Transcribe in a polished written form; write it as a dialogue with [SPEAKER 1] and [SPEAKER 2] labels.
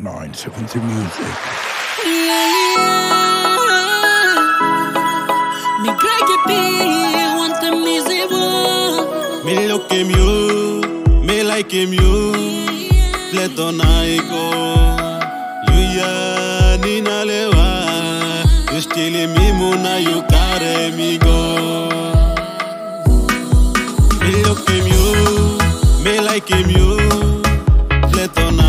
[SPEAKER 1] 970 Music.
[SPEAKER 2] Me Greggie be want the music.
[SPEAKER 3] Me look him you, me like him you. Plato Naiko, you ya nina lewa. You still me muna you carry me go. Me look him you, me like him you. Plato